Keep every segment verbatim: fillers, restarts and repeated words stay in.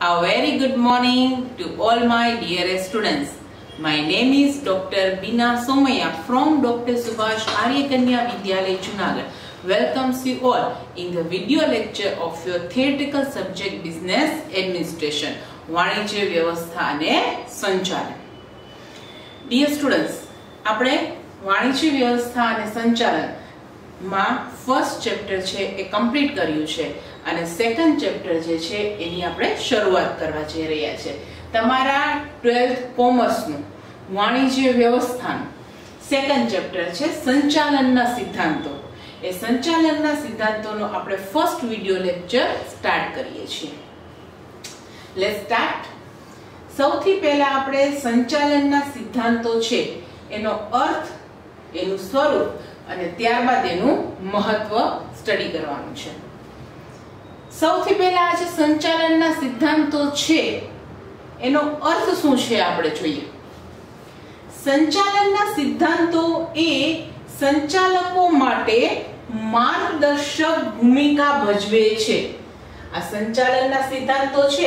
A very good morning to all my dearest students. My name is Doctor Bina Somaya from Doctor Subhash Arya Kanya Vidyalaya Junagadh. Welcomes you all in the video lecture of your theoretical subject Business Administration, વાણિજ્ય વ્યવસ્થા અને સંચાલન. Dear students, આપણે વાણિજ્ય વ્યવસ્થા અને સંચાલન માં ફર્સ્ટ ચેપ્ટર છે એ કમ્પ્લીટ કર્યું છે અને સેકન્ડ ચેપ્ટર જે છે એની આપણે શરૂઆત કરવા જઈ રહ્યા છે. તમારા ટ્વેલ્થ કોમર્સનું વાણિજ્ય વ્યવસ્થાનું સેકન્ડ ચેપ્ટર છે સંચાલનના સિદ્ધાંતો. એ સંચાલનના સિદ્ધાંતોનો આપણે ફર્સ્ટ વિડિયો લેક્ચર સ્ટાર્ટ કરીએ છીએ. Let's start. સૌથી પહેલા આપણે સંચાલનના સિદ્ધાંતો છે એનો અર્થ, એનું સ્વરૂપ અને ત્યારબાદ એનું મહત્વ સ્ટડી કરવાનું છે. સૌથી પહેલા આ જે સંચાલનના સિદ્ધાંતો છે એનો અર્થ શું છે આપણે જોઈએ. સંચાલનના સિદ્ધાંતો એ સંચાલકો માટે માર્ગદર્શક ભૂમિકા ભજવે છે. આ સંચાલનના સિદ્ધાંતો છે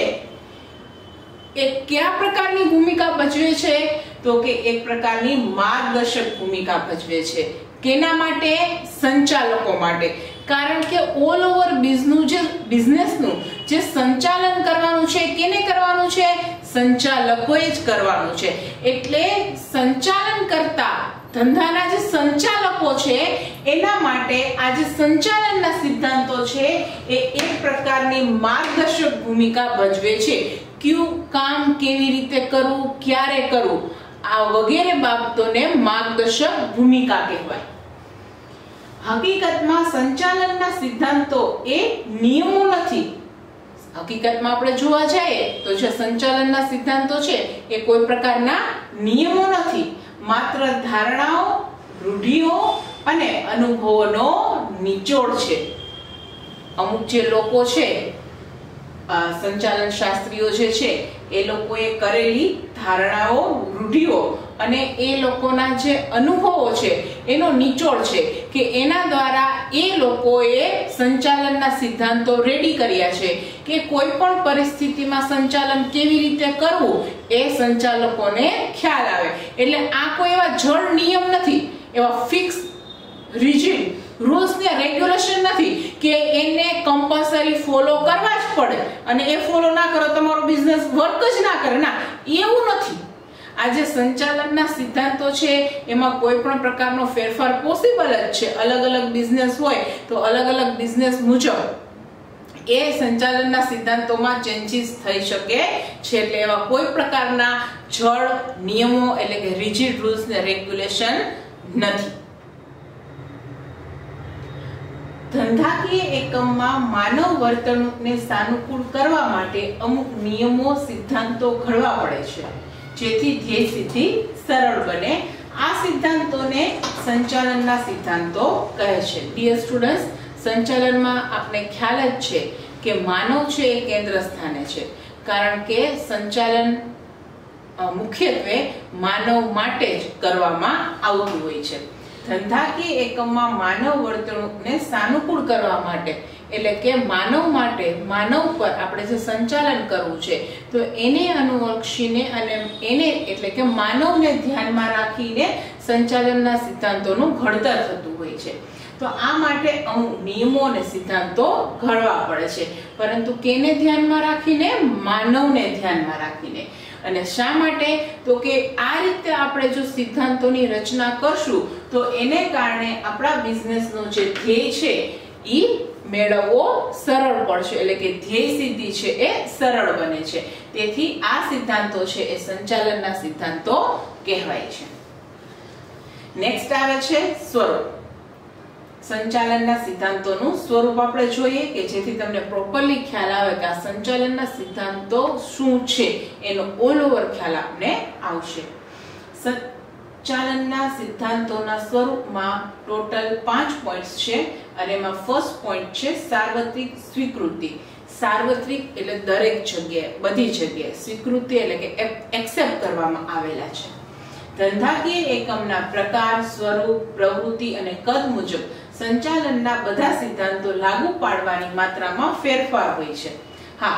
એ કયા પ્રકારની ભૂમિકા ભજવે છે? તો કે એક પ્રકારની માર્ગદર્શક ભૂમિકા ભજવે છે. કેના માટે? સંચાલકો માટે. કારણ કે ઓલ ઓવર બિઝનેસ જે બિઝનેસનું જે સંચાલન કરવાનું છે કેને કરવાનું છે? સંચાલકોએ જ કરવાનું છે. એટલે સંચાલન કરતા ધંધાના જે સંચાલકો છે એના માટે આ જે સંચાલનના સિદ્ધાંતો છે એ એક પ્રકારની માર્ગદર્શક ભૂમિકા ભજવે છે. કયું કામ કેવી રીતે કરવું, ક્યારે કરવું, આ વગેરે બાબતોને માર્ગદર્શક ભૂમિકા કહેવાય. હકીકતમાં સંચાલનના સિદ્ધાંતો એ નિયમો નથી. હકીકતમાં આપણે જોવા જઈએ તો જે સંચાલનના સિદ્ધાંતો છે એ કોઈ પ્રકારના નિયમો નથી, માત્ર ધારણાઓ, રૂઢિઓ અને અનુભવોનો નિચોડ છે. અમુક જે લોકો છે સંચાલન શાસ્ત્રીઓ જે છે એ લોકોએ કરેલી ધારણાઓ, રૂઢિઓ અને એ લોકોના જે અનુભવો છે એનો નિચોડ છે કે એના દ્વારા એ લોકોએ સંચાલનના સિદ્ધાંતો રેડી કર્યા છે કે કોઈ પણ પરિસ્થિતિમાં સંચાલન કેવી રીતે કરવું એ સંચાલકોને ખ્યાલ આવે. એટલે આ કોઈ એવા જડ નિયમ નથી, એવા ફિક્સ રિજિડ રૂલ્સ ને રેગ્યુલેશન નથી કે એને કમ્પલસરી ફોલો કરવા જ પડે અને એ ફોલો ના કરો તમારો બિઝનેસ વર્ક જ ના કરે. ના, એવું નથી. આ જે સંચાલનના સિદ્ધાંતો છે એમાં કોઈ પણ પ્રકારનો ફેરફાર પોસિબલ જ છે. અલગ અલગ બિઝનેસ હોય તો અલગ અલગ બિઝનેસ મુજબ એ સંચાલનના સિદ્ધાંતોમાં ચેન્જીસ થઈ શકે છે. એટલે એવા કોઈ પ્રકારના જડ નિયમો એટલે કે રિજિડ રૂલ્સ ને રેગ્યુલેશન નથી. ધંધાકીય એકમમાં માનવ વર્તણૂકને સાનુકૂળ કરવા માટે અમુક નિયમો, સિદ્ધાંતો ઘડવા પડે છે જેથી ધ્યેય સિદ્ધિ સરળ બને. આ સિદ્ધાંતોને સંચાલનના સિદ્ધાંતો કહે છે. ડિયર સ્ટુડન્ટ્સ, સંચાલનમાં આપણે ખ્યાલ જ છે કે માનવ છે એ કેન્દ્ર સ્થાને છે, કારણ કે સંચાલન મુખ્યત્વે માનવ માટે જ કરવામાં આવતું હોય છે. ધંધાકીય એકમમાં માનવ વર્તણૂકને સાનુકૂળ કરવા માટે એટલે કે માનવ માટે, માનવ પર આપણે જે સંચાલન કરવું છે તો એને અનુલક્ષીને અને એને એટલે કે માનવને ધ્યાનમાં રાખીને સંચાલનના સિદ્ધાંતોનું ઘડતર થતું હોય છે. તો આ માટે અમુક નિયમો અને સિદ્ધાંતો ઘડવા પડે છે, પરંતુ કેને ધ્યાનમાં રાખીને? માનવને ધ્યાનમાં રાખીને. અને શા માટે? તો કે આ રીતે આપણે જો સિદ્ધાંતોની રચના કરશું તો એને કારણે આપણા બિઝનેસનો જે ધ્યેય છે એ મેળવવો સરળ પડશે, એટલે કે ધ્યેય સિદ્ધિ છે એ સરળ બને છે. તેથી આ સિદ્ધાંતો છે એ સંચાલનના સિદ્ધાંતો કહેવાય છે. નેક્સ્ટ આવે છે સ્વરૂપ. સંચાલનના સિદ્ધાંતોનું સ્વરૂપ આપણે જોઈએ કે જેથી તમને પ્રોપરલી ખ્યાલ આવે કે આ સંચાલનના સિદ્ધાંતો શું છે એનો ઓલ ઓવર ખ્યાલ આપને આવશે. સંચાલનના સિદ્ધાંતોના સ્વરૂપમાં ટોટલ પાંચ પોઈન્ટ્સ છે અને એમાં ફર્સ્ટ પોઈન્ટ છે સાર્વત્રિક સ્વીકૃતિ. સાર્વત્રિક એટલે દરેક જગ્યાએ, બધી જગ્યાએ. સ્વીકૃતિ એટલે કે એક્સેપ્ટ કરવામાં આવેલા છે. ધંધાકીય એકમના પ્રકાર, સ્વરૂપ, પ્રવૃત્તિ અને કદ મુજબ સંચાલનના બધા સિદ્ધાંતો લાગુ પાડવાની માત્રામાં ફેરફાર હોય છે. હા,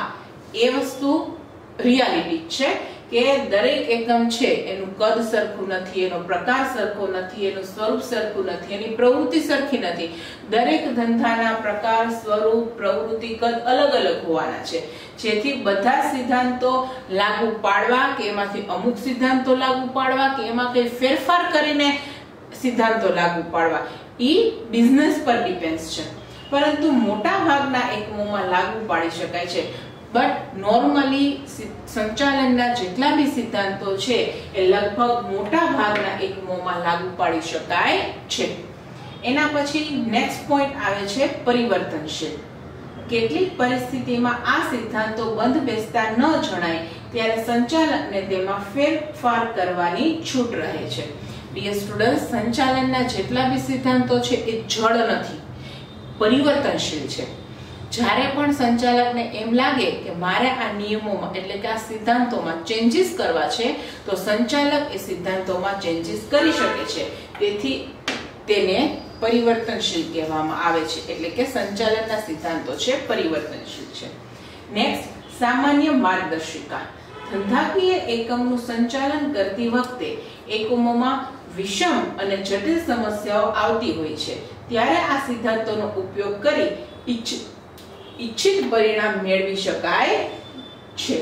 એ વસ્તુ રિયાલિટી છે કે દરેક એકમ છે એનું કદ સરખું નથી, એનો પ્રકાર સરખો નથી, એનું સ્વરૂપ સરખું નથી, એની પ્રવૃત્તિ સરખી નથી. દરેક ધંધાના પ્રકાર, સ્વરૂપ, પ્રવૃત્તિ, કદ અલગ અલગ હોવાના છે, જેથી બધા સિદ્ધાંતો લાગુ પાડવા કે એમાંથી અમુક સિદ્ધાંતો લાગુ પાડવા કે એમાં કઈ ફેરફાર કરીને સિદ્ધાંતો લાગુ પાડવા ઈ બિઝનેસ પર ડિપેન્ડ છે. પરંતુ મોટા ભાગના એકમોમાં લાગુ પાડી શકાય છે. બટ નોર્મલી સંચાલનના જેટલા બી સિદ્ધાંતો છે એ લગભગ મોટા ભાગના એકમોમાં લાગુ પાડી શકાય છે. એના પછી નેક્સ્ટ પોઈન્ટ આવે છે પરિવર્તનશીલ. કેટલીક પરિસ્થિતિમાં આ સિદ્ધાંતો બંધ બેસતા ન જણાય ત્યારે સંચાલકને તેમાં ફેરફાર કરવાની છૂટ રહે છે. ડિયર સ્ટુડન્ટ, સંચાલનના જેટલા બી સિદ્ધાંતો છે એ જડ નથી, પરિવર્તનશીલ છે. જ્યારે પણ સંચાલકને એમ લાગે કે મારે આ નિયમોમાં એટલે કે આ સિદ્ધાંતોમાં ચેન્જીસ કરવા છે તો સંચાલક એ સિદ્ધાંતોમાં ચેન્જીસ કરી શકે છે. તેથી તેને પરિવર્તનશીલ કહેવામાં આવે છે, એટલે કે સંચાલનના સિદ્ધાંતો છે પરિવર્તનશીલ છે. નેક્સ્ટ, સામાન્ય માર્ગદર્શિકા. ધંધાકીય એકમનું સંચાલન કરતી વખતે એકમોમાં વિષમ અને જટિલ સમસ્યાઓ આવતી હોય છે, ત્યારે આ સિદ્ધાંતોનો ઉપયોગ કરી ઈચ્છિત પરિણામ મેળવી શકાય છે.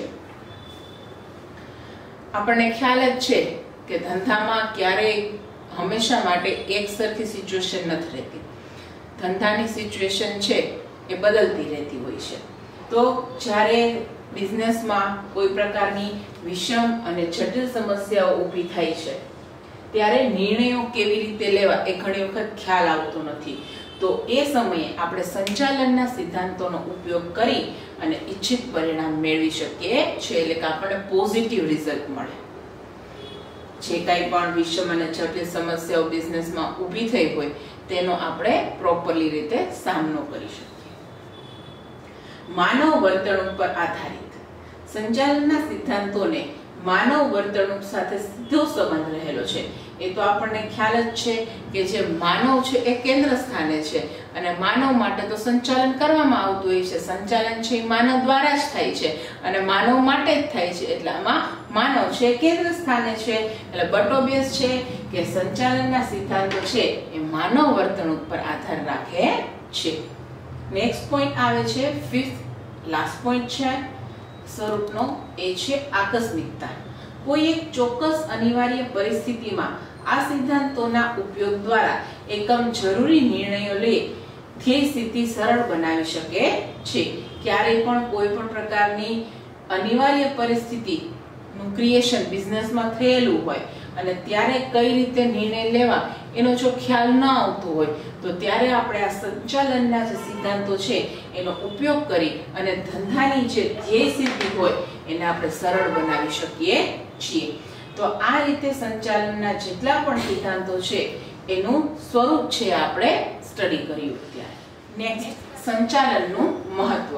આપણને ખ્યાલ જ છે કે ધંધામાં ક્યારેય હંમેશા માટે એક સરખી સિચ્યુએશન નથી રહેતી. ધંધાની સિચ્યુએશન છે એ બદલતી રહેતી હોય છે. તો જ્યારે બિઝનેસમાં કોઈ પ્રકારની વિષમ અને જટિલ સમસ્યાઓ ઊભી થાય છે ત્યારે નિર્ણયો કેવી રીતે લેવા એ ઘણી વખત ખ્યાલ આવતો નથી. તો એ સમયે આપણે સંચાલનના સિદ્ધાંતોનો ઉપયોગ કરી અને ઈચ્છિત પરિણામ મેળવી શકીએ છીએ, એટલે કે આપણને પોઝિટિવ રિઝલ્ટ મળે. જે કાંઈ પણ વિષમ અને જટિલ સમસ્યાઓ બિઝનેસમાં ઊભી થઈ હોય તેનો આપણે પ્રોપરલી રીતે સામનો કરી શકીએ. માનવ વર્તણૂક પર આધારિત. સંચાલનના સિદ્ધાંતોને માનવ વર્તણૂક સાથે સીધો સંબંધ રહેલો છે. એ તો આપણને ખ્યાલ જ છે કે જે માનવ છે એ કેન્દ્ર સ્થાને છે અને માનવ માટે તો સંચાલન કરવામાં આવતું હોય છે. સંચાલન છે એ માનવ દ્વારા જ થાય છે અને માનવ માટે જ થાય છે, એટલે આમાં માનવ છે કેન્દ્ર સ્થાને છે. એટલે બટ ઓબ્વિયસ છે કે સંચાલનના સિદ્ધાંતો છે એ માનવ વર્તણૂક પર આધાર રાખે છે. નેક્સ્ટ પોઈન્ટ આવે છે ફિફ્થ લાસ્ટ પોઈન્ટ છે સ્વરૂપનો, એ છે આકસ્મિકતા. કોઈ એક ચોક્કસ અનિવાર્ય પરિસ્થિતિમાં આ સિદ્ધાંતોના ઉપયોગ દ્વારા એકમ જરૂરી નિર્ણયો લે ધ્યેય સિદ્ધિ સરળ બનાવી શકે છે. ક્યારેય પણ કોઈ પણ પ્રકારની અનિવાર્ય પરિસ્થિતિનું ક્રિએશન બિઝનેસમાં થયેલું હોય અને ત્યારે કઈ રીતે નિર્ણય લેવા એનો જો ખ્યાલ ન આવતો હોય તો ત્યારે આપણે આ સંચાલનના જે સિદ્ધાંતો છે એનો ઉપયોગ કરી અને ધંધાની જે ધ્યેય સિદ્ધિ હોય એને આપણે સરળ બનાવી શકીએ છીએ. તો આ રીતે સંચાલનના જેટલા પણ સિદ્ધાંતો છે એનું સ્વરૂપ છે આપણે સ્ટડી કર્યું. ત્યારે નેક્સ્ટ, સંચાલનનું મહત્વ.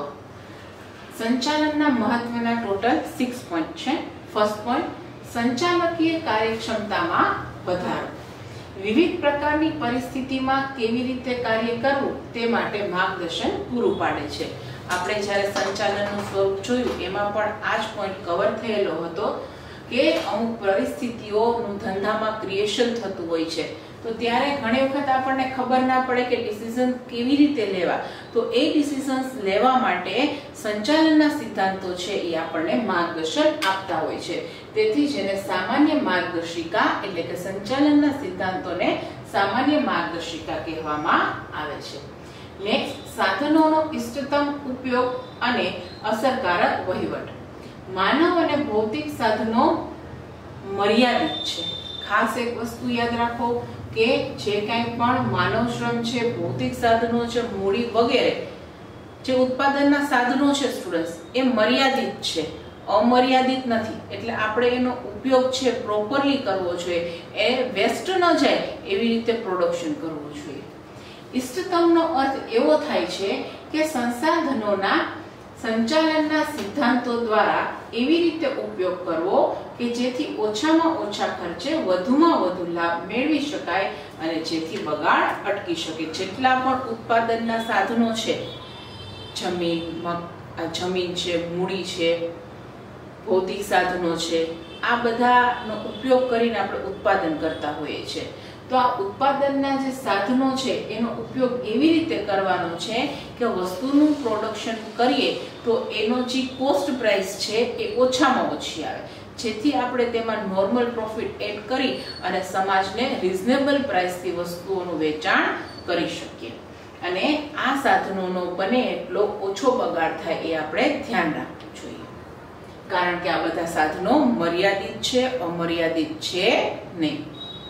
સંચાલનના મહત્વના ટોટલ સિક્સ પોઈન્ટ છે. ફર્સ્ટ પોઈન્ટ, સંચાલકીય કાર્યક્ષમતામાં વધારો. વિવિધ પ્રકારની પરિસ્થિતિમાં કેવી રીતે કાર્ય કરવું તે માટે માર્ગદર્શન પૂરું પાડે છે. આપણે જ્યારે સંચાલનનું સ્વરૂપ જોયું એમાં પણ આ જ પોઈન્ટ કવર થયેલો હતો કે અમુક પરિસ્થિતિઓનું ધંધામાં ક્રિએશન થતું હોય છે તો ત્યારે ઘણી વખત આપણને ખબર ના પડે કે ડિસિઝન કેવી રીતે લેવા. તો એ ડિસિઝન્સ લેવા માટે સંચાલનના સિદ્ધાંતો છે એ આપણને માર્ગદર્શન આપતા હોય છે. તેથી જેને સામાન્ય માર્ગદર્શિકા એટલે કે સંચાલનના સિદ્ધાંતોને સામાન્ય માર્ગદર્શિકા કહેવામાં આવે છે. નેક્સ્ટ, સાધનોનો ઇષ્ટતમ ઉપયોગ અને અસરકારક વહીવટ. માનવ અને ભૌતિક સાધનો મર્યાદિત છે. ખાસ એક વસ્તુ યાદ રાખો કે જે કાંઈ પણ માનવ શ્રમ છે, ભૌતિક સાધનો છે, મૂડી વગેરે જે ઉત્પાદનના સાધનો છે સ્ટુડન્ટ્સ એ મર્યાદિત છે, અમર્યાદિત નથી. એટલે આપણે એનો ઉપયોગ છે પ્રોપરલી કરવો જોઈએ, એ વેસ્ટ ન જાય એવી રીતે પ્રોડક્શન કરવું જોઈએ. ઇષ્ટતમનો અર્થ એવો થાય છે કે સંસાધનોના સંચાલનના સિદ્ધાંતો દ્વારા એવી રીતે ઉપયોગ કરવો કે જેથી ઓછામાં ઓછા ખર્ચે વધુમાં વધુ લાભ મેળવી શકાય અને જેથી બગાડ અટકી શકે. જેટલા પણ ઉત્પાદનના સાધનો છે, જમીન, આ જમીન છે, મૂડી છે, ભૌતિક સાધનો છે, આ બધાનો ઉપયોગ કરીને આપણે ઉત્પાદન કરતા હોઈએ છીએ. તો આ ઉત્પાદનના જે સાધનો છે એનો ઉપયોગ એવી રીતે કરવાનો છે કે વસ્તુનું પ્રોડક્શન કરીએ તો એનો જે કોસ્ટ પ્રાઇસ છે એ ઓછામાં ઓછી આવે, જેથી આપણે તેમાં નોર્મલ પ્રોફિટ એડ કરી અને સમાજને રિઝનેબલ પ્રાઇસથી વસ્તુઓનું વેચાણ કરી શકીએ. અને આ સાધનોનો બને એટલો ઓછો બગાડ થાય એ આપણે ધ્યાન રાખવું જોઈએ, કારણ કે આ બધા સાધનો મર્યાદિત છે, અમર્યાદિત છે નહીં.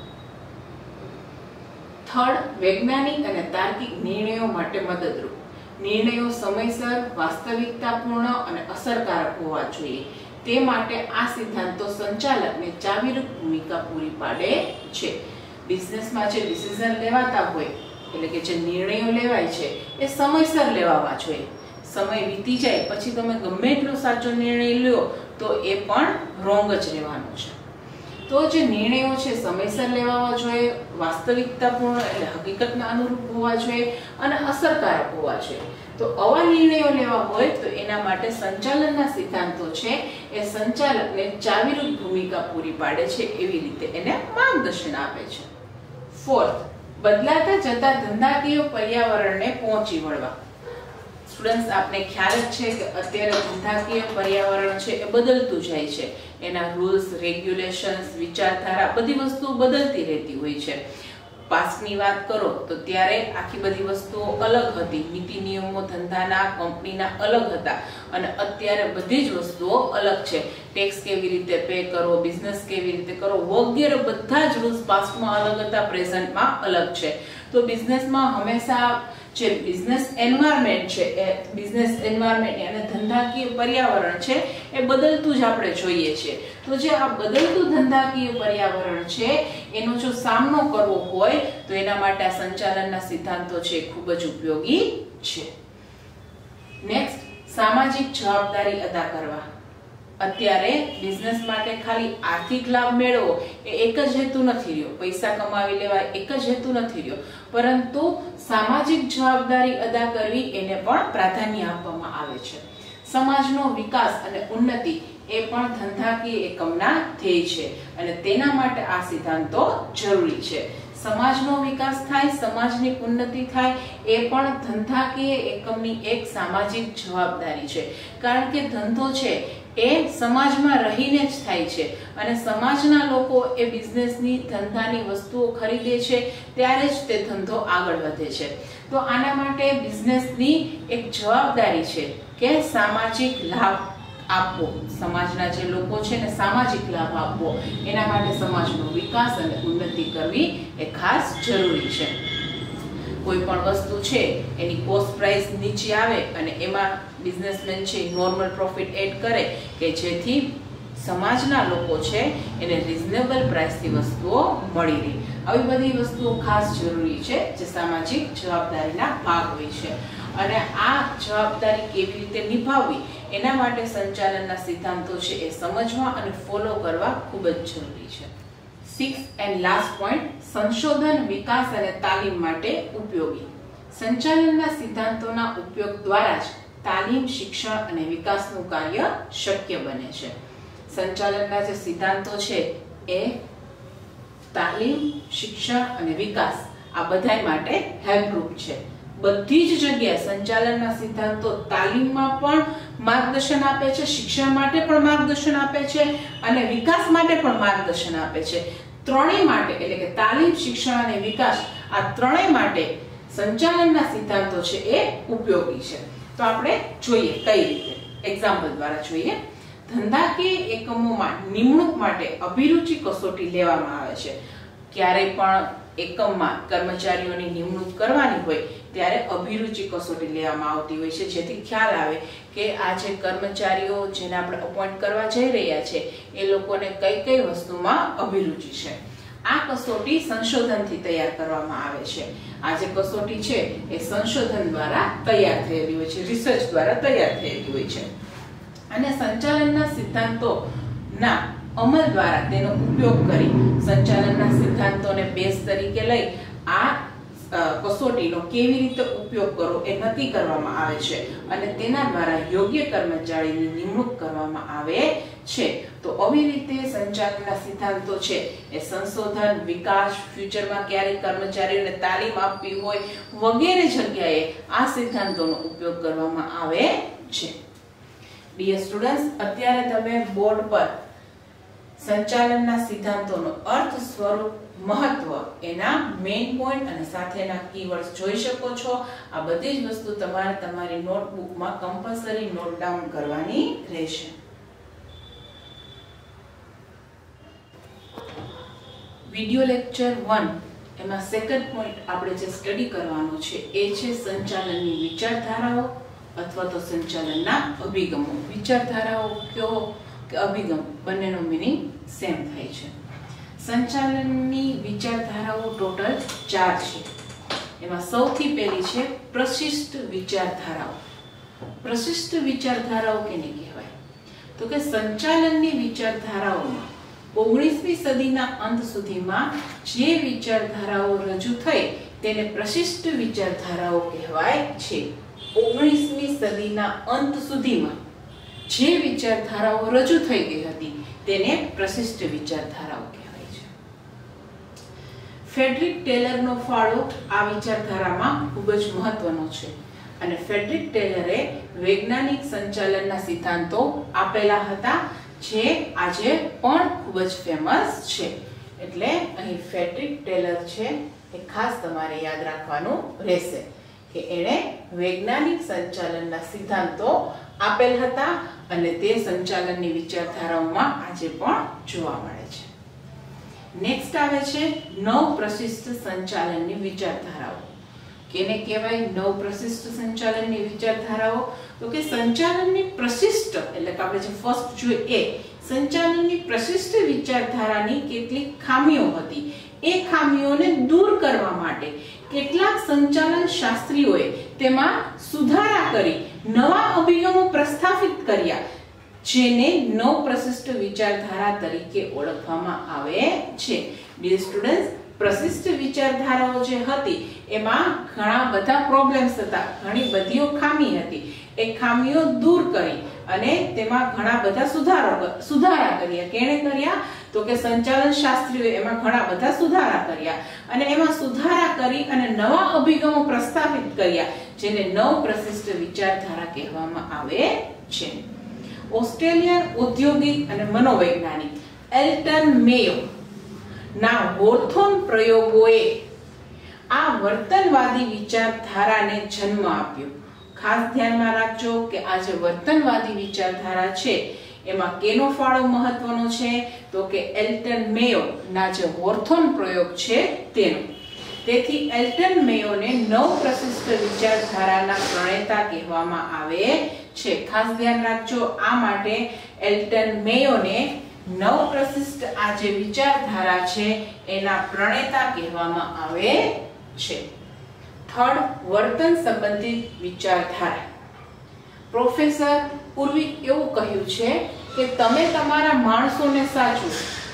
થર્ડ, વૈજ્ઞાનિક અને તાર્કિક નિર્ણયો માટે મદદરૂપ. નિર્ણયો સમયસર, વાસ્તવિકતાપૂર્ણ અને અસરકારક હોવા જોઈએ. તે માટે આ સિદ્ધાંતો સંચાલકને ચાવીરૂપ ભૂમિકા પૂરી પાડે છે. બિઝનેસમાં જે ડિસિઝન લેવાતા હોય, એટલે કે જે નિર્ણયો લેવાય છે એ સમયસર લેવાવા જોઈએ. સમય વીતી જાય પછી તમે ગમે એટલો સાચો નિર્ણય લ્યો તો એ પણ રોંગ જ રહેવાનો છે. તો જે નિર્ણયો છે સમયસર લેવાવા જોઈએ, વાસ્તવિકતાપૂર્ણ એટલે હકીકતના અનુરૂપ હોવા જોઈએ અને અસરકારક હોવા જોઈએ. તો આવા નિર્ણયો લેવા હોય તો એના માટે સંચાલનના સિદ્ધાંતો છે એ સંચાલકને ચાવીરૂપ ભૂમિકા પૂરી પાડે છે, એવી રીતે એને માર્ગદર્શન આપે છે. ફોર્થ, બદલાતા જતા ધંધાકીય પર્યાવરણને પહોંચી વળવા. સ્ટુડન્ટ્સ, આપને ખ્યાલ જ છે કે અત્યારે ધંધાકીય પર્યાવરણ છે એ બદલતું જાય છે. એના રૂલ્સ, રેગ્યુલેશન્સ, વિચારધારા બધી વસ્તુઓ બદલતી રહેતી હોય છે. પાસ્ટની વાત કરો તો ત્યારે આખી બધી વસ્તુઓ અલગ હતી, નીતિ નિયમો ધંધાના, કંપનીના અલગ હતા, અને અત્યારે બધી જ વસ્તુઓ અલગ છે. ટેક્સ કેવી રીતે પે કરવો, બિઝનેસ કેવી રીતે કરવો વગેરે બધા જ રૂલ્સ પાસ્ટમાં અલગ હતા, પ્રેઝન્ટમાં અલગ છે. તો બિઝનેસમાં હંમેશા જે બિઝનેસ એન્વાયરમેન્ટ છે એ બિઝનેસ એન્વાયરમેન્ટ અને ધંધાકીય પર્યાવરણ છે એ બદલતું જ આપણે જોઈએ છીએ. તો જે આ બદલતું ધંધાકીય પર્યાવરણ છે એનો જો સામનો કરવો હોય તો એના માટે આ સંચાલનના સિદ્ધાંતો છે ખૂબ જ ઉપયોગી છે. નેક્સ્ટ, સામાજિક જવાબદારી અદા કરવા. અત્યારે બિઝનેસ માટે ખાલી આર્થિક લાભ મેળવો એ એક જ હેતુ નથી રહ્યો, પૈસા કમાવી લેવા એક જ હેતુ નથી રહ્યો, પરંતુ સામાજિક જવાબદારી અદા કરવી એને પણ પ્રાધાન્ય આપવામાં આવે છે. સમાજનો વિકાસ અને ઉન્નતિ એ પણ ધંધાકીય એકમના ધ્યેય છે અને તેના માટે આ સિદ્ધાંતો જરૂરી છે. સમાજનો વિકાસ થાય, સમાજની ઉન્નતિ થાય એ પણ ધંધાકીય એકમની એક સામાજિક જવાબદારી છે, કારણ કે ધંધો છે એ સમાજમાં રહીને જ થાય છે અને સમાજના લોકો એ બિઝનેસની ધંધાની વસ્તુઓ ખરીદે છે ત્યારે જ તે ધંધો આગળ વધે છે. તો આના માટે બિઝનેસની એક જવાબદારી છે કે સામાજિક લાભ આપવો, સમાજના જે લોકો છે ને સામાજિક લાભ આપવો, એના માટે સમાજનો વિકાસ અને ઉન્નતિ કરવી એ ખાસ જરૂરી છે. કોઈ પણ વસ્તુ છે એની કોસ્ટ પ્રાઇસ નીચે આવે અને એમાં બિઝનેસમેન છે નોર્મલ પ્રોફિટ એડ કરે કે જેથી સમાજના લોકો છે એને રિઝનેબલ પ્રાઇસથી વસ્તુઓ મળી રહે. આવી બધી વસ્તુઓ ખાસ જરૂરી છે જે સામાજિક જવાબદારીના ભાગ હોય છે અને આ જવાબદારી કેવી રીતે નિભાવવી એના માટે સંચાલનના સિદ્ધાંતો છે એ સમજવા અને ફોલો કરવા ખૂબ જ જરૂરી છે. સિક્સ એન્ડ લાસ્ટ પોઈન્ટ, સંશોધન, વિકાસ અને તાલીમ માટે ઉપયોગી. સંચાલનના સિદ્ધાંતોના ઉપયોગ દ્વારા જ તાલીમ, શિક્ષણ અને વિકાસનું કાર્ય શક્ય બને છે. સંચાલનના જે સિદ્ધાંતો છે એ તાલીમ, શિક્ષણ અને વિકાસ આ બધા માટે હેલ્પરૂપ છે. બધી જ જગ્યાએ સંચાલનના સિદ્ધાંતો તાલીમમાં પણ માર્ગદર્શન આપે છે, શિક્ષણ માટે પણ માર્ગદર્શન આપે છે અને વિકાસ માટે પણ માર્ગદર્શન આપે છે. ત્રણેય માટે એટલે કે તાલીમ, શિક્ષણ અને વિકાસ આ ત્રણેય માટે સંચાલનના સિદ્ધાંતો છે એ ઉપયોગી છે. તો આપણે જોઈએ કઈ રીતે, એક્ઝામ્પલ દ્વારા જોઈએ. ધંધાકીય એકમોમાં નિમણૂક માટે અભિરુચિ કસોટી લેવામાં આવે છે. ક્યારેય પણ એકમમાં કર્મચારીઓની નિમણૂક કરવાની હોય ત્યારે અભિરુચિ કસોટી લેવામાં આવતી હોય છે, જેથી ખ્યાલ આવે કે આ જે કર્મચારીઓ જેને આપણે અપોઇન્ટ કરવા જઈ રહ્યા છે એ લોકોને કઈ કઈ વસ્તુમાં અભિરુચિ છે. આ કસોટી સંશોધનથી તૈયાર કરવામાં આવે છે. આ જે કસોટી છે એ સંશોધન દ્વારા તૈયાર થયેલી હોય છે, રિસર્ચ દ્વારા તૈયાર થયેલી હોય છે અને સંચાલનના સિદ્ધાંતોના અમલ દ્વારા તેનો ઉપયોગ કરી સંચાલનના સિદ્ધાંતોને બેઝ તરીકે લઈ આ કસોટીનો કેવી રીતે ઉપયોગ કરવો એ નક્કી કરવામાં આવે છે અને તેના દ્વારા યોગ્ય કર્મચારીની નિમણૂક કરવામાં આવે છે. તો આવી રીતે સંચાલનના સિદ્ધાંતો છે એ સંશોધન, વિકાસ, ફ્યુચરમાં ક્યારે કર્મચારીઓને તાલીમ આપવી હોય વગેરે જગ્યાએ આ સિદ્ધાંતોનો ઉપયોગ કરવામાં આવે છે. ડિયર સ્ટુડન્ટ્સ, અત્યારે તમે બોર્ડ પર સંચાલનના સિદ્ધાંતોનો અર્થ, સ્વરૂપ, મહત્વ, એના મેઇન પોઈન્ટ અને સાથેના કીવર્ડ્સ જોઈ શકો છો. આ બધી જ વસ્તુ તમારે તમારી નોટબુકમાં કમ્પલસરી નોટ ડાઉન કરવાની રહેશે. વિડિયો લેક્ચર વન એમાં સેકન્ડ પોઈન્ટ આપણે જે સ્ટડી કરવાનો છે એ છે સંચાલનની વિચારધારાઓ અથવા તો સંચાલનના અભિગમો. વિચારધારાઓ કયો કે અભિગમ બંનેનો મીનિંગ સેમ થાય છે. સંચાલનની વિચારધારાઓ ટોટલ ચાર છે. એમાં સૌથી પહેલી છે પ્રશિષ્ટ વિચારધારાઓ. પ્રશિષ્ટ વિચારધારાઓ કેને કહેવાય? તો કે સંચાલનની વિચારધારાઓમાં ઓગણીસમી સદીના અંત સુધીમાં જે વિચારધારાઓ રજૂ થઈ તેને પ્રશિષ્ટ વિચારધારાઓ કહેવાય છે. ઓગણીસમી સદીના અંત સુધીમાં જે વિચારધારાઓ રજૂ થઈ ગઈ હતી તેને પ્રશિષ્ટ વિચારધારાઓ કહેવાય છે. ફ્રેડરિક ટેલરનો ફાળો આ વિચારધારામાં ખૂબ જ મહત્વનો છે અને ફ્રેડરિક ટેલરે વૈજ્ઞાનિક સંચાલનના સિદ્ધાંતો આપેલા હતા જે આજે પણ ખૂબ જ ફેમસ છે. એટલે અહીં ફ્રેડરિક ટેલર છે એ ખાસ તમારે યાદ રાખવાનું રહેશે કે એણે વૈજ્ઞાનિક સંચાલનના સિદ્ધાંતો આપેલ હતા અને તે સંચાલનની વિચારધારાઓમાં આજે પણ જોવા મળે છે. નેક્સ્ટ આવે છે નવ પ્રશિષ્ટ સંચાલનની વિચારધારાઓ. કેને કહેવાય નવ પ્રશિષ્ટ સંચાલનની વિચારધારાઓ? તો કે સંચાલનની પ્રશિષ્ટ એટલે કે આપણે જે ફર્સ્ટ જોઈએ એ સંચાલનની પ્રશિષ્ટ વિચારધારાની કેટલીક ખામીઓ હતી. એ ખામીઓને દૂર કરવા માટે કેટલાક સંચાલન શાસ્ત્રીઓએ તેમાં સુધારા કરી નવા અભિગમો પ્રસ્થાપિત કર્યા જેને નવ પ્રશિષ્ટ વિચારધારા તરીકે ઓળખવામાં આવે છે. ડિયર સ્ટુડન્ટ્સ, પ્રશિષ્ટ વિચારધારાઓ જે હતી એમાં ઘણા બધા પ્રોબ્લેમ્સ હતા, ઘણી બધીઓ ખામી હતી. એ ખામીઓ દૂર કરી અને તેમાં ઘણા બધા સુધારો સુધારા કર્યા. કેણે કર્યા? તો કે સંચાલન શાસ્ત્રીઓએ એમાં ઘણા બધા સુધારા કર્યા અને એમાં સુધારા કરી અને નવા અભિગમો પ્રસ્થાપિત કર્યા જેને નવ પ્રશિષ્ટ વિચારધારા કહેવામાં આવે છે. ઓસ્ટ્રેલિયન ઔદ્યોગિક અને મનોવૈજ્ઞાનિક એલ્ટન મેયો ના હોર્થોન પ્રયોગોએ આ વર્તનવાદી વિચારધારાને જન્મ આપ્યો. ખાસ ધ્યાનમાં રાખજો કે આ જે વર્તનવાદી વિચારધારા છે એમાં કેનો ફાળો મહત્વનો છે? તો કે એલ્ટન મેયો ના જે હોર્થોન પ્રયોગ છે તેનો. તેથી એલ્ટન મેયોને નવ પ્રશિષ્ટ વિચારધારાના પ્રણેતા કહેવામાં આવે છે. ખાસ ધ્યાન રાખજો, આ માટે એલ્ટન મેયોને નવ પ્રશિષ્ટ આ જે વિચારધારા છે એના પ્રણેતા કહેવામાં આવે છે. થર્ડ, વર્તન સંબંધિત વિચારધારા. પ્રોફેસર પૂર્વી એવું કહ્યું છે કે તમે તમારા માણસોને સાચવો,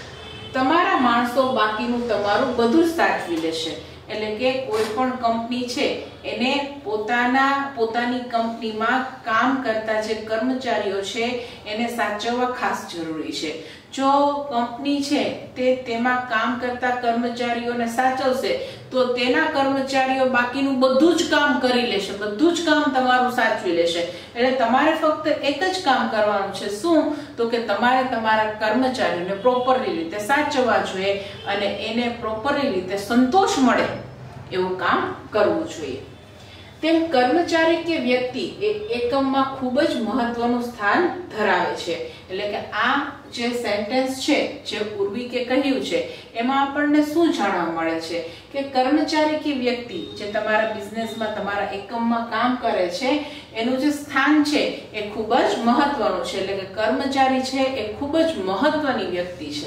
તમારા માણસો બાકીનું તમારું બધું જ સાચવી લેશે. એટલે કે કોઈ પણ કંપની છે એને પોતાના પોતાની કંપનીમાં કામ કરતા જે કર્મચારીઓ છે એને સાચવવા ખાસ જરૂરી છે. જો કંપની છે તે તેમાં કામ કરતા કર્મચારીઓને સાચવશે તો તેના કર્મચારીઓ બાકીનું બધું જ કામ કરી લેશે, બધું જ કામ તમારું સાચવી લેશે. એટલે તમારે ફક્ત એક જ કામ કરવાનું છે. શું? તો કે તમારે તમારા કર્મચારીઓને પ્રોપરલી રીતે સાચવવા જોઈએ અને એને પ્રોપરલી રીતે સંતોષ મળે એવું કામ કરવું જોઈએ. તેમ કર્મચારી કે વ્યક્તિ એ એકમમાં ખૂબ જ મહત્વનું સ્થાન ધરાવે છે. એટલે કે આ જે સેન્ટેન્સ છે જે પૂર્વિકે કહ્યું છે એમાં આપણને શું જાણવા મળે છે કે કર્મચારી કે વ્યક્તિ જે તમારા બિઝનેસમાં તમારા એકમમાં કામ કરે છે એનું જે સ્થાન છે એ ખૂબ જ મહત્વનું છે. એટલે કે કર્મચારી છે એ ખૂબ જ મહત્વની વ્યક્તિ છે.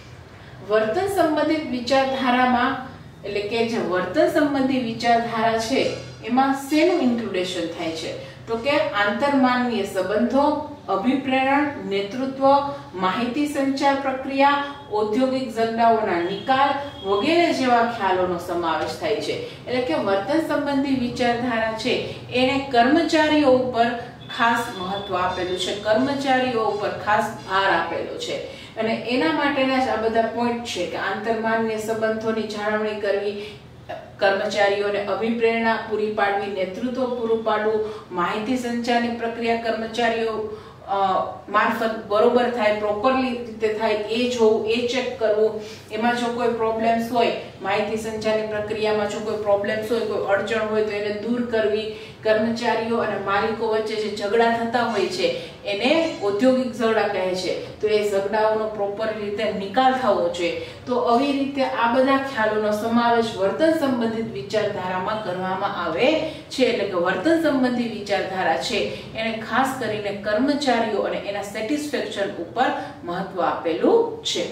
વર્તન સંબંધિત વિચારધારામાં એટલે કે જે વર્તન સંબંધી વિચારધારા છે એમાં શેનું ઇન્ક્લુડેશન થાય છે? તો કે આંતરમાનવીય સંબંધો, અભિપ્રેરણ, નેતૃત્વ, માહિતી સંચાર પ્રક્રિયા, ઔદ્યોગિક ઝગડાઓના નિકાલ વગેરે જેવા ખ્યાલોનો સમાવેશ થાય છે. એટલે કે વર્તન સંબંધી વિચારધારા છે એને કર્મચારીઓ ઉપર ખાસ મહત્વ આપેલું છે, કર્મચારીઓ ઉપર ખાસ ભાર આપેલો છે. અને એના માટેના જ આ બધા પોઈન્ટ છે કે આંતરમાનવીય સંબંધોની જાળવણી કરવી, કર્મચારીઓને અભિપ્રેરણા પૂરી પાડવી, નેતૃત્વ પૂરું પાડવું, માહિતી સંચારની પ્રક્રિયા કર્મચારીઓ મારફત બરોબર થાય, પ્રોપરલી રીતે થાય એ જોવું, એ ચેક કરવું. એમાં જો કોઈ પ્રોબ્લેમ્સ હોય, માહિતી સંચારની પ્રક્રિયામાં જો કોઈ પ્રોબ્લેમ્સ હોય, કોઈ અડચણ હોય તો એને દૂર કરવી. કર્મચારીઓ અને માલિકો વચ્ચે જે ઝઘડા થતા હોય છે એને ઔદ્યોગિક ઝઘડા કહે છે, તો એ ઝઘડાઓનો પ્રોપર રીતે નિકાલ થવો જોઈએ. તો આવી રીતે આ બધા ખ્યાલોનો સમાવેશ વર્તન સંબંધિત વિચારધારામાં કરવામાં આવે છે. એટલે કે વર્તન સંબંધી વિચારધારા છે એને ખાસ કરીને કર્મચારીઓ અને એના સેટિસ્ફેક્શન ઉપર મહત્વ આપેલું છે.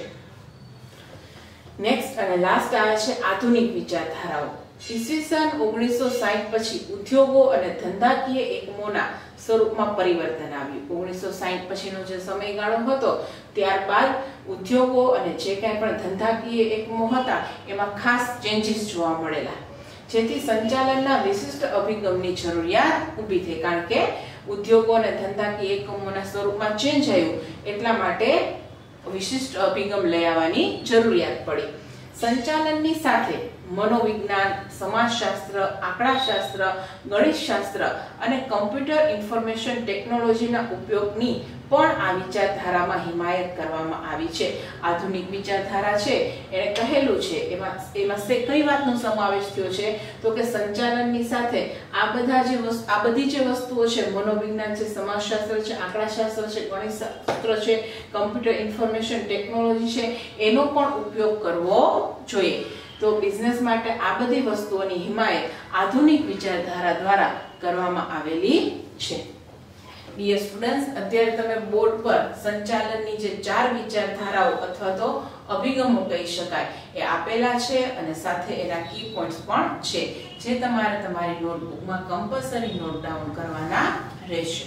નેક્સ્ટ અને લાસ્ટ આવે છે આધુનિક વિચારધારાઓ. ઈસવીસન ઓગણીસો સાઠ પછી ઉદ્યોગો અને ધંધાકીય એકમોના સ્વરૂપમાં પરિવર્તન આવ્યું. ઓગણીસો સાઠ પછીનો જે સમયગાળો હતો ત્યારબાદ ઉદ્યોગો અને જે કાંઈ પણ ધંધાકીય એકમો હતા એમાં ખાસ ચેન્જીસ જોવા મળેલા, જેથી સંચાલનના વિશિષ્ટ અભિગમની જરૂરિયાત ઊભી થઈ. કારણ કે ઉદ્યોગો અને ધંધાકીય એકમોના સ્વરૂપમાં ચેન્જ આવ્યું એટલા માટે વિશિષ્ટ અભિગમ લઈ આવવાની જરૂરિયાત પડી. સંચાલનની સાથે મનોવિજ્ઞાન, સમાજશાસ્ત્ર, આંકડાશાસ્ત્ર, ગણિતશાસ્ત્ર અને કમ્પ્યુટર ઇન્ફોર્મેશન ટેકનોલોજીના ઉપયોગની પણ આ વિચારધારામાં હિમાયત કરવામાં આવી છે. આધુનિક વિચારધારા છે એને કહેલું છે એમાં એમાં કઈ વાતનો સમાવેશ થયો છે તો કે સંચાલનની સાથે આ બધા જે આ બધી જે વસ્તુઓ છે, મનોવિજ્ઞાન છે, સમાજશાસ્ત્ર છે, આંકડાશાસ્ત્ર છે, ગણિતશાસ્ત્ર છે, કમ્પ્યુટર ઇન્ફોર્મેશન ટેકનોલોજી છે, એનો પણ ઉપયોગ કરવો જોઈએ. તો બિઝનેસ માટે આ બધી વસ્તુઓની હિમાયત આધુનિક વિચારધારા દ્વારા કરવામાં આવેલી છે. ડિયર સ્ટુડન્ટ્સ, અત્યારે તમે બોર્ડ પર સંચાલનની જે ચાર વિચારધારાઓ અથવા તો અભિગમો કહી શકાય એ આપેલા છે અને સાથે એના કી પોઈન્ટ્સ પણ છે, જે તમારે તમારી નોટબુકમાં કમ્પલસરી નોટ ડાઉન કરવાના રહેશે.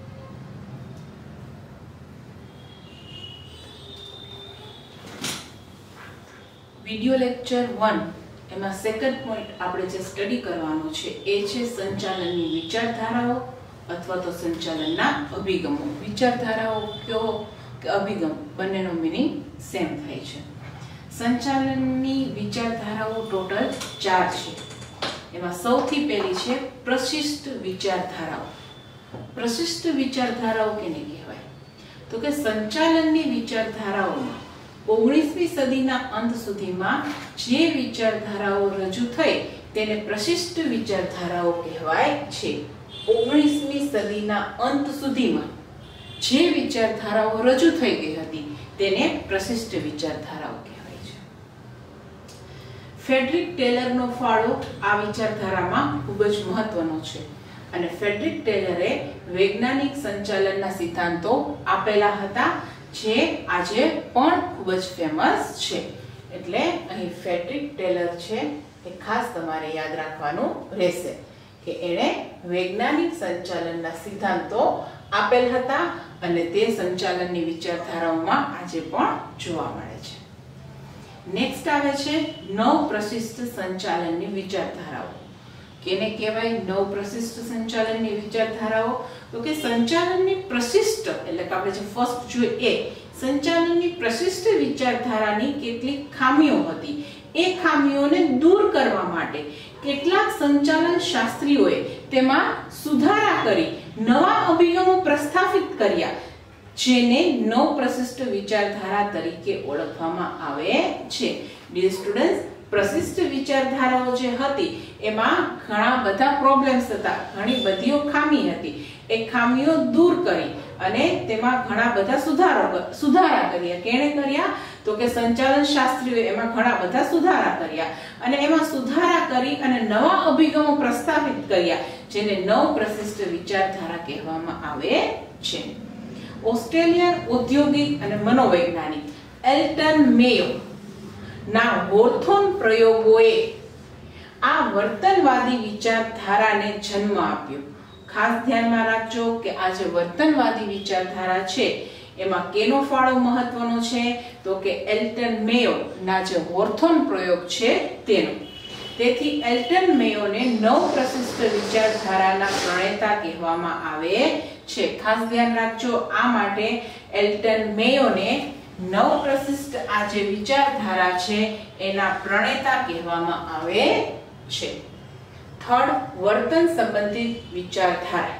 વિડિયો લેક્ચર વન એમાં સેકન્ડ પોઈન્ટ આપણે જે સ્ટડી કરવાનો છે એ છે સંચાલનની વિચારધારાઓ અથવા તો સંચાલનના અભિગમો. વિચારધારાઓ કયો કે અભિગમ બંનેનો મીનિંગ સેમ થાય છે. સંચાલનની વિચારધારાઓ ટોટલ ચાર છે. એમાં સૌથી પહેલી છે પ્રશિષ્ટ વિચારધારાઓ. પ્રશિષ્ટ વિચારધારાઓ કેને કહેવાય તો કે સંચાલનની વિચારધારાઓમાં ઓગણીસમી સદીના અંત સુધીમાં જે વિચારધારાઓ રજૂ થઈ તેને પ્રશિષ્ટ વિચારધારાઓ કહેવાય છે. ઓગણીસમી સદીના અંત સુધીમાં જે વિચારધારાઓ રજૂ થઈ ગઈ હતી તેને પ્રશિષ્ટ વિચારધારાઓ કહેવાય છે. ફ્રેડરિક ટેલરનો ફાળો આ વિચારધારામાં ખૂબ જ મહત્વનો છે અને ફ્રેડરિક ટેલરે વૈજ્ઞાનિક સંચાલનના સિદ્ધાંતો આપેલા હતા જે આજે પણ ખૂબ જ ફેમસ છે. એટલે અહીં ફ્રેડરિક ટેલર છે એ ખાસ તમારે યાદ રાખવાનું રહેશે કે એણે વૈજ્ઞાનિક સંચાલનના સિદ્ધાંતો આપેલ હતા અને તે સંચાલનની વિચારધારાઓમાં આજે પણ જોવા મળે છે. નેક્સ્ટ આવે છે નવ પ્રશિષ્ટ સંચાલનની વિચારધારાઓ. કેને કહેવાય નવ પ્રશિષ્ટ સંચાલનની વિચારધારાઓ તો કે સંચાલનની પ્રશિષ્ટ એટલે કે આપણે જે ફર્સ્ટ જોઈએ એ સંચાલનની પ્રશિષ્ટ વિચારધારાની કેટલીક ખામીઓ હતી. એ ખામીઓને દૂર કરવા માટે કેટલાક સંચાલન શાસ્ત્રીઓએ તેમાં સુધારા કરી નવા અભિગમો પ્રસ્થાપિત કર્યા, જેને નવ પ્રશિષ્ટ વિચારધારા તરીકે ઓળખવામાં આવે છે. ડિયર સ્ટુડન્ટ્સ, પ્રશિષ્ટ વિચારધારાઓ જે હતી એમાં ઘણા બધા પ્રોબ્લેમ્સ હતા, ઘણી બધીઓ ખામી હતી. એ ખામીઓ દૂર કરી અને તેમાં ઘણા બધા સુધારો સુધારા કર્યા. કેણે કર્યા તો કે સંચાલન શાસ્ત્રીઓએ એમાં ઘણા બધા સુધારા કર્યા અને એમાં સુધારા કરી અને નવા અભિગમો પ્રસ્થાપિત કર્યા, જેને નવ પ્રશિષ્ટ વિચારધારા કહેવામાં આવે છે. ઓસ્ટ્રેલિયન ઔદ્યોગિક અને મનોવૈજ્ઞાનિક એલ્ટન મેયો ના હોથોર્ન પ્રયોગોએ આ વર્તનવાદી વિચારધારાને જન્મ આપ્યો. ખાસ ધ્યાનમાં રાખજો કે આ જે વર્તનવાદી વિચારધારા છે એમાં કેનો ફાળો મહત્વનો છે તો કે એલ્ટન મેયો ના જે હોર્થોન પ્રયોગ છે તેનો. તેથી એલ્ટન મેયોને નવ પ્રશિષ્ટ વિચારધારાના પ્રણેતા કહેવામાં આવે છે. ખાસ ધ્યાન રાખજો, આ માટે એલ્ટન મેયોને નવ પ્રશિષ્ટ આ જે વિચારધારા છે એના પ્રણેતા કહેવામાં આવે છે. થર્ડ, વર્તન સંબંધિત વિચારધારા.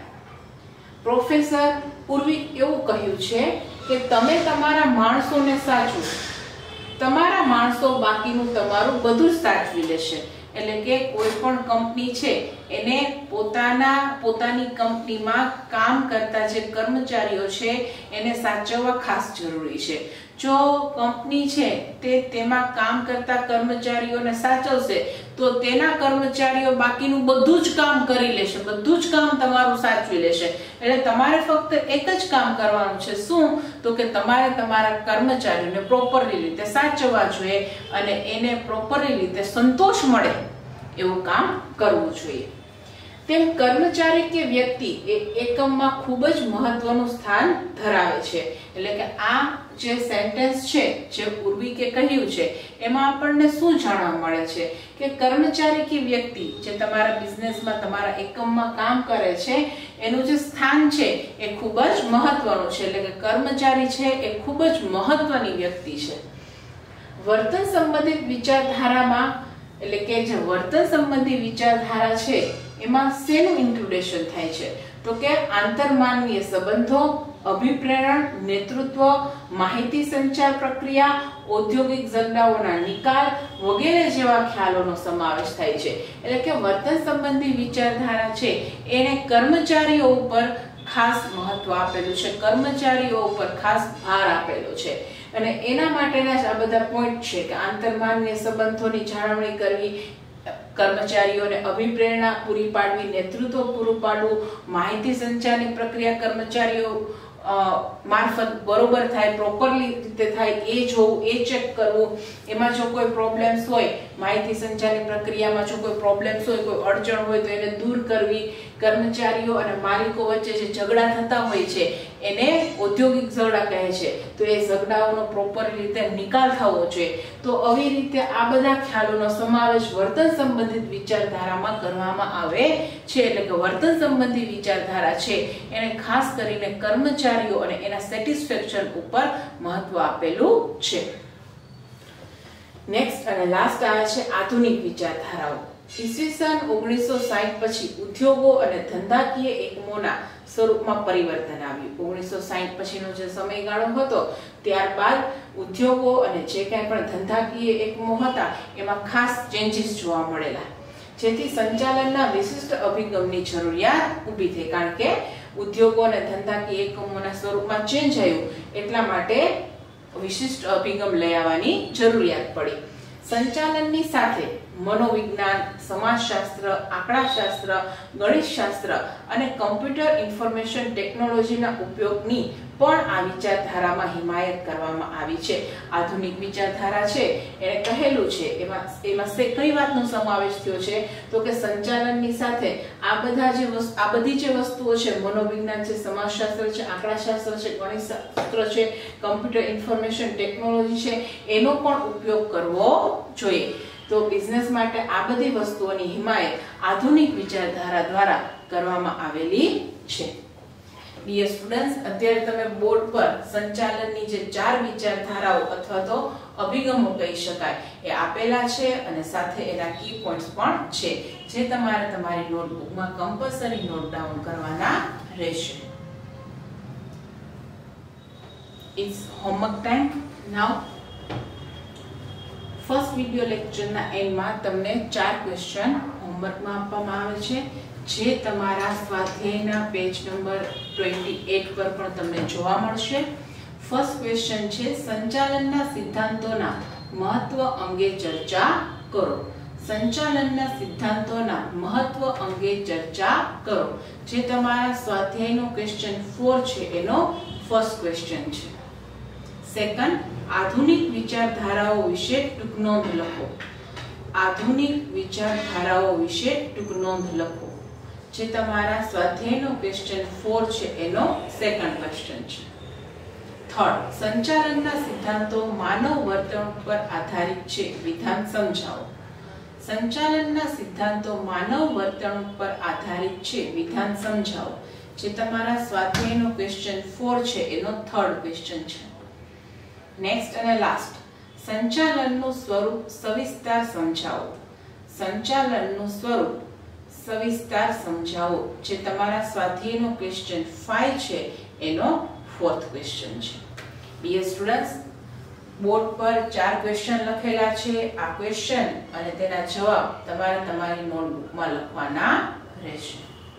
પ્રોફેસર પૂર્વી એવું કહ્યું છે કે તમે તમારા માણસોને સાચવો, તમારા માણસો બાકીનું તમારું બધું જ સાચવી લેશે. એટલે કે કોઈ પણ કંપની છે એને પોતાના પોતાની કંપનીમાં કામ કરતા જે કર્મચારીઓ છે એને સાચવવા ખાસ જરૂરી છે. જો કંપની છે તે તેમાં કામ કરતા કર્મચારીઓને સાચવશે તો તેના કર્મચારીઓ બાકીનું બધું જ કામ કરી લેશે, બધું જ કામ તમારું સાચવી લેશે. એટલે તમારે ફક્ત એક જ કામ કરવાનું છે. શું? તો કે તમારે તમારા કર્મચારીઓને પ્રોપરલી રીતે સાચવવા જોઈએ અને એને પ્રોપરલી રીતે સંતોષ મળે એવું કામ કરવું જોઈએ. તેમ કર્મચારી કે વ્યક્તિ એ એકમમાં ખૂબ જ મહત્વનું સ્થાન ધરાવે છે. એટલે કે આ જે સેન્ટેન્સ છે જે પૂર્વિકે કહ્યું છે એમાં આપણને શું જાણવા મળે છે કે કર્મચારી કે વ્યક્તિ જે તમારા બિઝનેસમાં તમારા એકમમાં કામ કરે છે એનું જે સ્થાન છે એ ખૂબ જ મહત્વનું છે. એટલે કે કર્મચારી છે એ ખૂબ જ મહત્વની વ્યક્તિ છે. વર્તન સંબંધિત વિચારધારામાં એટલે કે જે વર્તન સંબંધી વિચારધારા છે એમાં શેનું ઇન્ક્લુડેશન થાય છે તો કે આંતરમાનવીય સંબંધો, અભિપ્રેરણ, નેતૃત્વ, માહિતી સંચાર પ્રક્રિયા, ઔદ્યોગિક ઝઘડાઓના નિકાલ વગેરે જેવા ખ્યાલોનો સમાવેશ થાય છે. એટલે કે વર્તન સંબંધી વિચારધારા છે એને કર્મચારીઓ ઉપર ખાસ મહત્વ આપેલું છે, કર્મચારીઓ ઉપર ખાસ ભાર આપેલો છે. અને એના માટેના જ આ બધા પોઈન્ટ છે કે આંતરમાનવીય સંબંધોની જાળવણી કરવી, કર્મચારીઓને અભિપ્રેરણા પૂરી પાડવી, નેતૃત્વ પૂરું પાડવું, માહિતી સંચારની પ્રક્રિયા કર્મચારીઓ મારફત બરોબર થાય, પ્રોપરલી રીતે થાય એ જોવું, એ ચેક કરવું. એમાં જો કોઈ પ્રોબ્લેમ્સ હોય, માહિતી સંચારની પ્રક્રિયામાં જો કોઈ પ્રોબ્લેમ્સ હોય, કોઈ અડચણ હોય તો એને દૂર કરવી. કર્મચારીઓ અને માલિકો વચ્ચે જે ઝઘડા થતા હોય છે એને ઔદ્યોગિક ઝઘડા કહે છે, તો એ ઝઘડાઓનો પ્રોપર રીતે નિકાલ થવો જોઈએ. તો આવી રીતે આ બધા ખ્યાલોનો સમાવેશ વર્તન સંબંધિત વિચારધારામાં કરવામાં આવે છે. એટલે કે વર્તન સંબંધી વિચારધારા છે એને ખાસ કરીને કર્મચારીઓ અને એના સેટિસ્ફેક્શન ઉપર મહત્વ આપેલું છે. નેક્સ્ટ અને લાસ્ટ આવે છે આધુનિક વિચારધારાઓ. ઈસવીસન ઓગણીસો સાઠ પછી ઉદ્યોગો અને ધંધાકીય એકમોના સ્વરૂપમાં પરિવર્તન આવ્યું. ઓગણીસો સાઠ પછીનો જે સમયગાળો હતો ત્યારબાદ ઉદ્યોગો અને જે કાંઈ પણ ધંધાકીય એકમો હતા એમાં ખાસ ચેન્જીસ જોવા મળેલા, જેથી સંચાલનના વિશિષ્ટ અભિગમની જરૂરિયાત ઊભી થઈ. કારણ કે ઉદ્યોગો અને ધંધાકીય એકમોના સ્વરૂપમાં ચેન્જ આવ્યું એટલા માટે વિશિષ્ટ અભિગમ લઈ આવવાની જરૂરિયાત પડી. સંચાલનની સાથે મનોવિજ્ઞાન, સમાજશાસ્ત્ર, આંકડાશાસ્ત્ર, ગણિતશાસ્ત્ર અને કમ્પ્યુટર ઇન્ફોર્મેશન ટેકનોલોજીના ઉપયોગની પણ આ વિચારધારામાં હિમાયત કરવામાં આવી છે. આધુનિક વિચારધારા છે એને કહેલું છે એમાં એમાં કઈ વાતનો સમાવેશ થયો છે તો કે સંચાલનની સાથે આ બધા જે આ બધી જે વસ્તુઓ છે, મનોવિજ્ઞાન છે, સમાજશાસ્ત્ર છે, આંકડાશાસ્ત્ર છે, ગણિતશાસ્ત્ર છે, કમ્પ્યુટર ઇન્ફોર્મેશન ટેકનોલોજી છે, એનો પણ ઉપયોગ કરવો જોઈએ. તો બિઝનેસ માટે આ બધી વસ્તુઓની હિમાયત આધુનિક વિચારધારા દ્વારા કરવામાં આવેલી છે. ડિયર સ્ટુડન્ટ્સ, અત્યારે તમે બોર્ડ પર સંચાલનની જે ચાર વિચારધારાઓ અથવા તો અભિગમો કહી શકાય એ આપેલા છે અને સાથે એના કી પોઈન્ટ્સ પણ છે, જે તમારે તમારી નોટબુકમાં કમ્પલસરી નોટ ડાઉન કરવાના રહેશે. It's homework time now. First video લેક્ચરના એન્ડમાં તમને ચાર ક્વેશ્ચન હોમવર્કમાં આપવામાં આવે છે, જે તમારા સ્વાધ્યાયના પેજ નંબર અઠ્યાવીસ પર પણ તમને જોવા મળશે. ફર્સ્ટ ક્વેશ્ચન છે સંચાલનના સિદ્ધાંતોના મહત્વ અંગે ચર્ચા કરો. સંચાલનના સિદ્ધાંતોના મહત્વ અંગે ચર્ચા કરો, જે તમારા સ્વાધ્યાયનો ક્વેશ્ચન ચાર છે એનો ફર્સ્ટ ક્વેશ્ચન છે. સેકન્ડ, આધુનિક વિચારધારાઓ વિશે ટૂંક નોંધ લખો. આધુનિક વિચારધારાઓ વિશે ટૂંક નોંધ લખો. જે તમારા સ્વાધ્યાયનો ક્વેશ્ચન ચાર છે એનો સેકન્ડ ક્વેશ્ચન છે. થર્ડ, સંચાલનના સિદ્ધાંતો માનવ વર્તણૂક પર આધારિત છે, વિધાન સમજાવો. સંચાલનના સિદ્ધાંતો માનવ વર્તણૂક પર આધારિત છે, વિધાન સમજાવો. જે તમારા સ્વાધ્યાયનો ક્વેશ્ચન ચાર છે એનો થર્ડ ક્વેશ્ચન છે. નેક્સ્ટ અને લાસ્ટ, સંચાલનનું સ્વરૂપ સવિસ્તાર સમજાવો. સંચાલનનું સ્વરૂપ સવિસ્તાર સમજાવો. જે તમારા સ્વાધ્યાયનો ક્વેશ્ચન પાંચ છે એનો ફોર્થ ક્વેશ્ચન છે. ડિયર સ્ટુડન્ટ્સ, બોર્ડ પર ચાર ક્વેશ્ચન લખેલા છે. આ ક્વેશ્ચન અને તેના જવાબ તમારે તમારી નોટબુકમાં લખવાના રહેશે.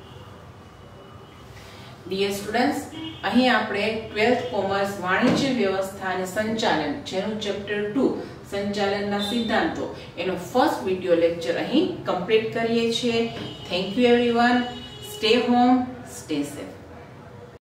ડિયર સ્ટુડન્ટ્સ, અહીં આપણે ટ્વેલ્થ કોમર્સ વાણિજ્ય વ્યવસ્થા અને સંચાલન જેનું ચેપ્ટર ટુ સંચાલનના સિદ્ધાંતો એનો ફર્સ્ટ વિડિયો લેક્ચર અહીં કમ્પ્લીટ કરીએ છીએ. Thank you everyone. Stay home, stay safe.